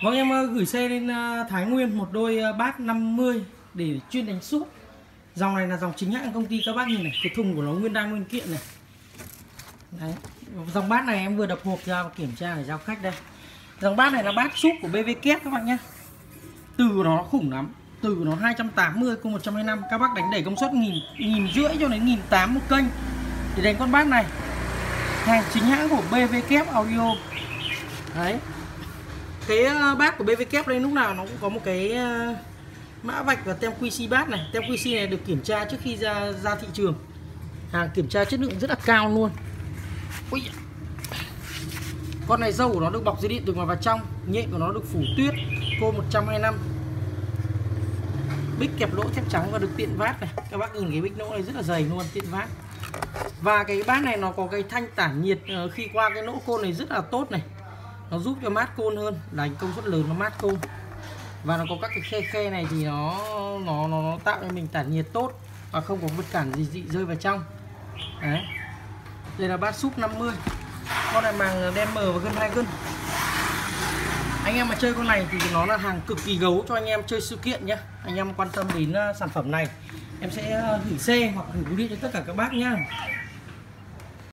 Vâng, em gửi xe lên Thái Nguyên một đôi bát 50 để chuyên đánh súp. Dòng này là dòng chính hãng công ty, các bác nhìn này, cái thùng của nó nguyên đai nguyên kiện này. Đấy. Dòng bát này em vừa đập hộp ra và kiểm tra để giao khách đây. Dòng bát này là bát súp của BVK các bạn nhé. Từ của nó khủng lắm. Từ của nó 280 cùng 125. Các bác đánh đẩy công suất nghìn rưỡi cho đến 1.800 một kênh để đánh con bát này. Hàng chính hãng của BVK Audio. Đấy. Cái bát của BVK đây lúc nào nó cũng có một cái mã vạch và tem QC bát này. Tem QC này được kiểm tra trước khi ra thị trường. Hàng kiểm tra chất lượng rất là cao luôn. Ui. Con này dâu của nó được bọc dây điện từ ngoài vào trong, nhện của nó được phủ tuyết, cô 125. Bích kẹp lỗ thép trắng và được tiện vát này. Các bác nhìn cái bích lỗ này rất là dày luôn, tiện vát. Và cái bát này nó có cái thanh tản nhiệt khi qua cái lỗ côn này rất là tốt này. Nó giúp cho mát côn hơn, đánh công suất lớn nó mát côn. Và nó có các cái khe này thì nó tạo cho mình tản nhiệt tốt và không có vật cản gì rơi vào trong. Đấy. Đây là bát súp 50. Con này màng đen mờ và gân 2 cân. Anh em mà chơi con này thì nó là hàng cực kỳ gấu cho anh em chơi sự kiện nhé. Anh em quan tâm đến sản phẩm này, em sẽ gửi xe hoặc gửi bưu điện cho tất cả các bác nhá.